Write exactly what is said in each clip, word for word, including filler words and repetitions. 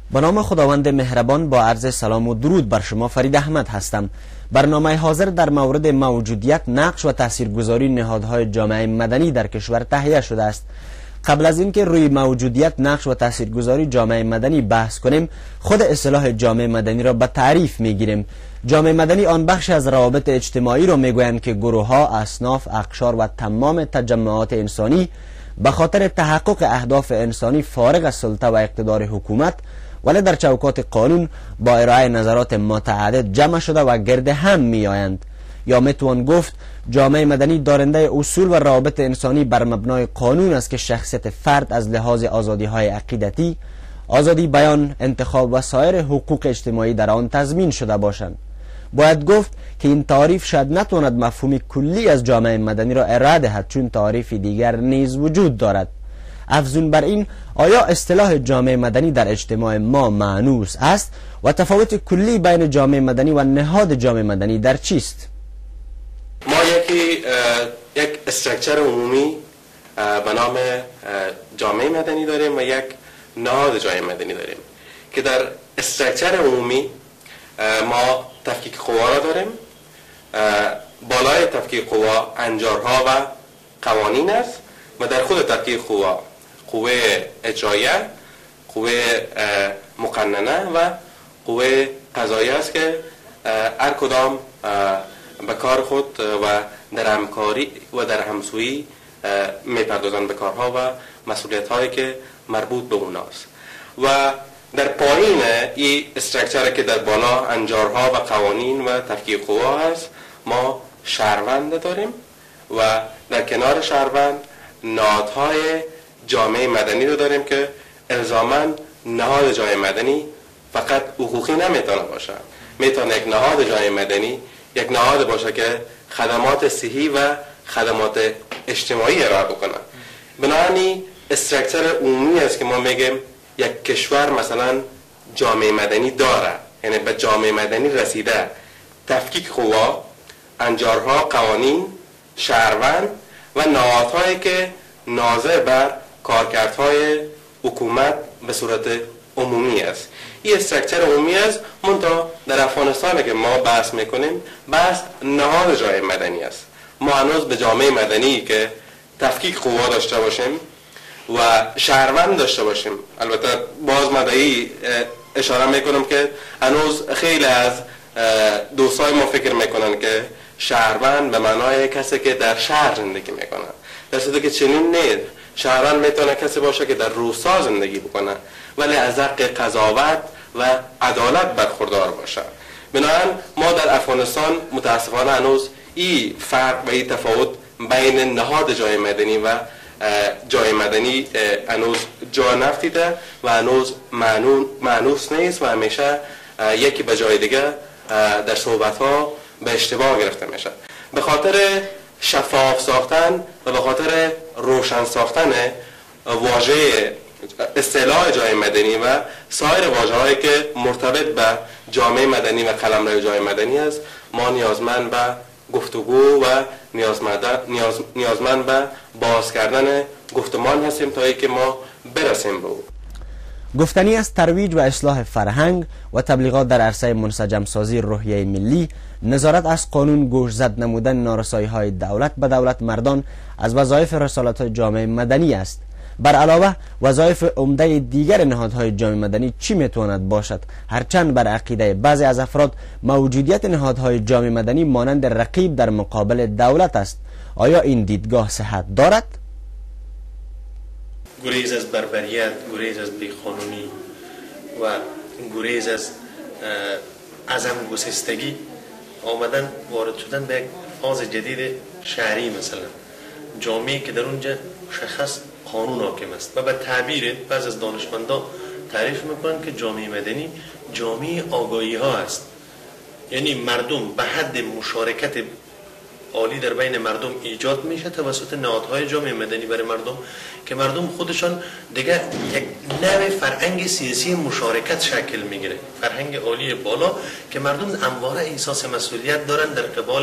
به نام خداوند مهربان با عرض سلام و درود بر شما فرید احمد هستم. برنامه حاضر در مورد موجودیت، نقش و تاثیرگذاری نهادهای جامعه مدنی در کشور تهیه شده است. قبل از اینکه روی موجودیت، نقش و تاثیرگذاری جامعه مدنی بحث کنیم، خود اصطلاح جامعه مدنی را به تعریف میگیریم. جامعه مدنی آن بخش از روابط اجتماعی را میگویند که گروه‌ها، اصناف، اقشار و تمام تجمعات انسانی به خاطر تحقق اهداف انسانی فارغ از سلطه و اقتدار حکومت ولی در چوکات قانون با ارائه نظرات متعدد جمع شده و گرد هم می آیند. یا میتوان گفت جامعه مدنی دارنده اصول و روابط انسانی بر مبنای قانون است که شخصیت فرد از لحاظ آزادی های عقیدتی، آزادی بیان، انتخاب و سایر حقوق اجتماعی در آن تضمین شده باشند. باید گفت که این تعریف شاید نتواند مفهومی کلی از جامعه مدنی را ارائه دهد، چون تعریف دیگر نیز وجود دارد. افزون بر این، آیا اصطلاح جامعه مدنی در اجتماع ما مانوس است و تفاوت کلی بین جامعه مدنی و نهاد جامعه مدنی در چیست؟ ما یکی یک استرکچر عمومی به نام جامعه مدنی داریم و یک نهاد جامعه مدنی داریم که در استرکچر عمومی ما تفکیک قوا را داریم. بالای تفکیک قوا انجارها و قوانین است و در خود تفکیک قوا قوه اجرایه، قوه مقننه و قوه قضاییه است که هر کدام به کار خود و در همکاری و در همسویی میپردازند به کارها و مسئولیت هایی که مربوط به اوناست. و در پایین این استرکچر که در بالا انجارها و قوانین و تفکیک قوا هست، ما شهروند داریم و در کنار شهروند نهادهای جامعه مدنی رو داریم که الزاماً نهاد جامعه مدنی فقط حقوقی نمیتونه باشه. میتونه یک نهاد جامعه مدنی یک نهاد باشه که خدمات صحی و خدمات اجتماعی ارائه بکنه. بنابراین استرکچر عمومی است که ما میگیم یک کشور مثلا جامعه مدنی داره، یعنی به جامعه مدنی رسیده. تفکیک قوا، انجارها، قوانین، شهروند و نهادهایی که ناظر بر کارکردهای حکومت به صورت عمومی است. این استرکچر عمومی است. منتها در افغانستان که ما بحث میکنیم، بحث نهاد جامعه مدنی است. ما هنوز به جامعه مدنی که تفکیک قوا داشته باشیم و شهروند داشته باشیم، البته باز مدعی اشاره میکنم که هنوز خیلی از دوستای ما فکر میکنن که شهروند به معنای کسی که در شهر زندگی میکنه، در صورتی که چنین نیست. شهروند میتونه کسی باشه که در روستا زندگی بکنه ولی از حق قضاوت و عدالت برخوردار باشه. بنابراین ما در افغانستان متاسفانه هنوز این فرق و این تفاوت بین نهاد جامعه مدنی و جامعه مدنی هنوز جا نفتیده و هنوز مانوس نیست و همیشه یکی به جای دیگه در صحبت ها به اشتباه گرفته میشه. به خاطر شفاف ساختن و به خاطر روشن ساختن واژه اصطلاح جامعه مدنی و سایر واژه‌هایی که مرتبط به جامعه مدنی و قلمرو جامعه مدنی است، ما نیازمند به گفتگو و نیازمند نیاز نیازمند به باز کردن گفتمان هستیم تا اینکه ما برسیم به او. گفتنی است ترویج و اصلاح فرهنگ و تبلیغات در عرصه منسجم سازی روحیه ملی، نظارت از قانون، گوش زد نمودن نارسایی های دولت به دولت مردان از وظایف رسالت جامعه مدنی است. بر علاوه وظایف عمده دیگر نهادهای جامعه مدنی چی میتواند باشد؟ هرچند بر عقیده بعضی از افراد موجودیت نهادهای جامعه مدنی مانند رقیب در مقابل دولت است. آیا این دیدگاه صحت دارد؟ گریز از بربریت، گریز از بیقانونی و گریز از عزم گسستگی آمدن وارد شدن به یک فاز جدید شهری، مثلا جامعه که در اونجا مشخص قانون حاکم است و به تعبیر بعض از دانشمندان تعریف میکنن که جامعه مدنی جامعه آگاهی ها است. یعنی مردم به حد مشارکت عالی در بین مردم ایجاد میشه توسط نهادهای جامعه مدنی برای مردم که مردم خودشان دیگه یک نوع فرهنگ سیاسی مشارکت شکل میگیره، فرهنگ عالی بالا که مردم همواره احساس مسئولیت دارن در قبال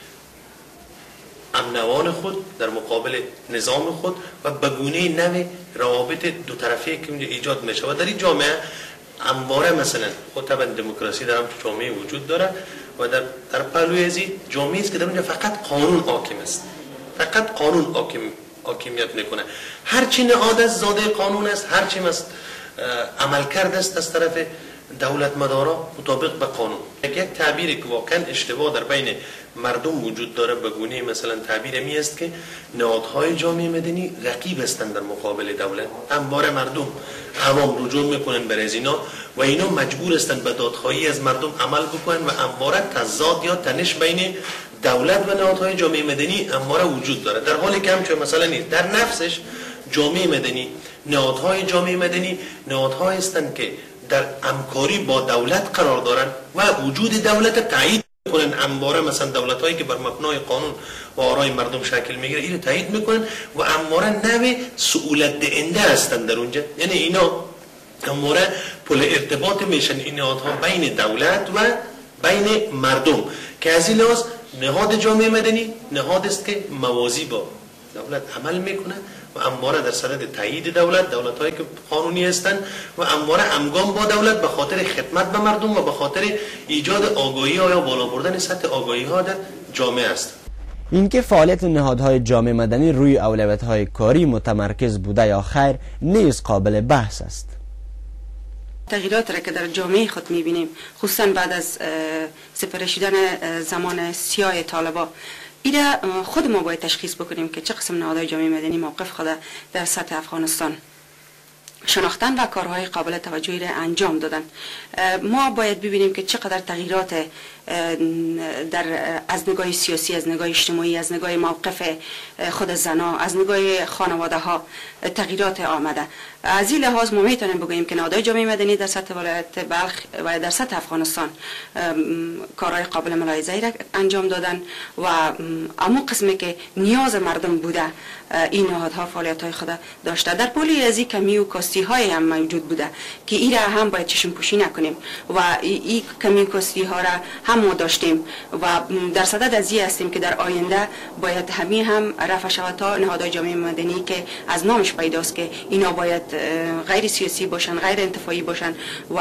امنوان خود، در مقابل نظام خود و به گونه نوع روابط دو طرفه که ایجاد میشه و در این جامعه همواره مثلا خود طبعا دموکراسی در هم جامعه وجود داره و در در پهلوی ازی جامعه است که در اونجا فقط قانون حاکم است، فقط قانون حاکم حاکمیت میکنه. هرچی نهاد است زاده قانون است، هرچی است عمل کرده است از طرف دولت مدارا مطابق به قانون. یک تعبیری که واقعا اشتباه در بین مردم وجود داره به گونه مثلا تعبیر می است که نهادهای جامعه مدنی رقیب هستند در مقابل دولت. همواره مردم عوام رجوع میکنن بر از اینا و اینا مجبور هستند به دادخواهی از مردم عمل بکنن و همواره تضاد یا تنش بین دولت و نهادهای جامعه مدنی همواره وجود داره، در حالی که همچون مثلا نیست. در نفسش جامعه مدنی، نهادهای جامعه مدنی نهادهای هستند که در همکاری با دولت قرار دارن و وجود دولت تایید میکنن. همواره مثلا دولت هایی که بر مبنای قانون و آرای مردم شکل میگیره اینو تایید میکنن و همواره نوع سهولت دهنده هستن در اونجا. یعنی اینا همواره پل ارتباط میشن این نهادها بین دولت و بین مردم که از این لحاظ نهاد جامعه مدنی نهاد است که موازی با دولت عمل میکنه و همواره در صدد تایید دولت، دولت هایی که قانونی هستند و همواره همگام با دولت به خاطر خدمت به مردم و به خاطر ایجاد آگاهی ها یا بالا بردن سطح آگاهی ها در جامعه است. اینکه فعالیت نهادهای جامعه مدنی روی اولویت‌های کاری متمرکز بوده یا خیر نیز قابل بحث است. تغییرات را که در جامعه خود می‌بینیم، خصوصا بعد از سپری شدن زمان سیاه طالبان، اینا خود ما باید تشخیص بکنیم که چه قسم نهادهای جامعه مدنی موقف خود در سطح افغانستان شناختن و کارهای قابل توجهی را انجام دادن. ما باید ببینیم که چقدر تغییرات در از نگاه سیاسی، از نگاه اجتماعی، از نگاه موقف خود زنها، از نگاه خانواده ها تغییرات آمده. از این لحاظ ما میتونیم بگوییم که نهادهای جامعه مدنی در سطح ولایت بلخ و در سطح افغانستان کارهای قابل ملاحظه‌ای را انجام دادن و اما قسمی که نیاز مردم بوده این نهادها فعالیت‌های خود داشته. در پولی ازی کمی و کاستی های هم موجود بوده که این را هم باید چشم پوشی نکنیم و این کمی و کاستی ها را هم ما داشتیم و در صدد از این هستیم که در آینده باید همین هم رفع شود تا نهادهای جامعه مدنی که از نامش پیداست که اینا باید غیر سیاسی باشن، غیر انتفاعی باشن و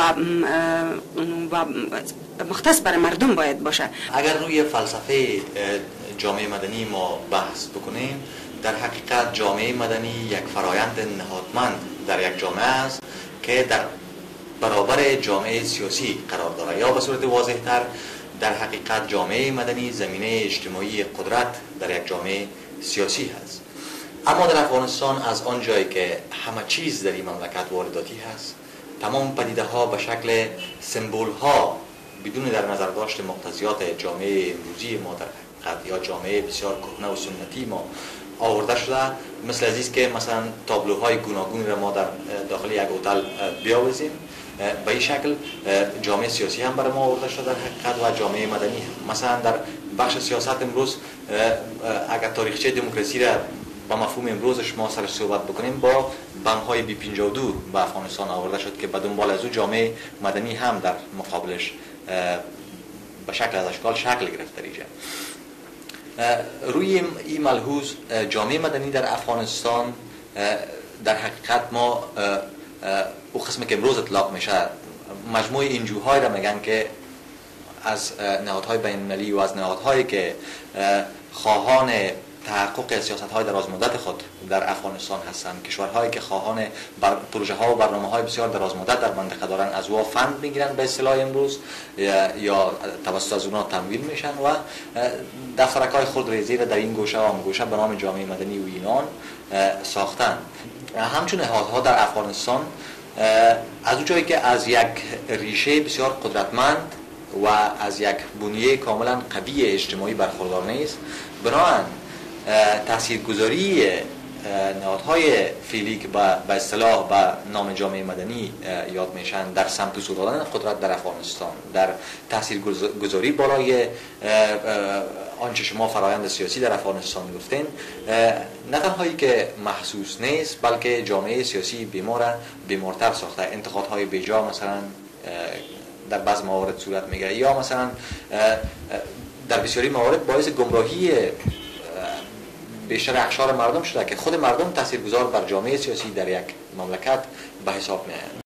و مختص برای مردم باید باشه. اگر روی فلسفه جامعه مدنی ما بحث بکنیم، در حقیقت جامعه مدنی یک فرایند نهادمند در یک جامعه است که در برابر جامعه سیاسی قرار دارد، یا به صورت واضح تر در حقیقت جامعه مدنی زمینه اجتماعی قدرت در یک جامعه سیاسی هست. اما در افغانستان از آن جایی که همه چیز در این مملکت وارداتی هست، تمام پدیده ها به شکل سمبول ها بدون در نظر داشت مقتضیات جامعه امروزی ما در حقیقت یا جامعه بسیار کهنه و سنتی ما آورده شده، مثل عزیز که مثلا تابلوهای گوناگون را ما در داخل یک هتل بیاوریم، به این شکل جامعه سیاسی هم برای ما آورده شده در حقیقت و جامعه مدنی هم. مثلا در بخش سیاست امروز اگر تاریخچه دموکراسی را با مفهوم امروزش ما سر صحبت بکنیم، با بندهای بی پنجاه و دو به افغانستان آورده شد که به دنبال از او جامعه مدنی هم در مقابلش به شکل از اشکال شکل گرفته ایجا. روی این ملحوظ جامعه مدنی در افغانستان در حقیقت ما او قسمی که امروز اطلاق میشه مجموعه انجوهای را میگن که از نهادهای بین المللی و از نهادهایی که خواهان تحقق سیاست‌های درازمدت خود در افغانستان هستند، کشورهایی که خواهان بر پروژه‌ها و برنامه‌های بسیار درازمدت در منطقه دارن، از او فند میگیرن به اصطلاح امروز یا, یا توسط از اونها تمویل میشن و دفترک‌های خود ریزی را در این گوشه و آن گوشه به نام جامعه مدنی و اینان ساختن. همچون نهادها در افغانستان از اون جایی که از یک ریشه بسیار قدرتمند و از یک بنیه کاملا قوی اجتماعی برخوردار نیست، بنابراین تاثیرگذاری نهادهای فعلی که به اصطلاح به نام جامعه مدنی یاد میشن در سمت و سو دادن قدرت در افغانستان، در تاثیرگذاری بالای آنچه شما فرایند سیاسی در افغانستان گفتین، نه تنهایی که محسوس نیست بلکه جامعه سیاسی بیمار بیمارتر ساخته. انتقادهای بیجا مثلا در بعض موارد صورت میگیره یا مثلا در بسیاری موارد باعث گمراهی بیشتر اقشار مردم شده که خود مردم تاثیرگذار بر جامعه سیاسی در یک مملکت به حساب میآیند.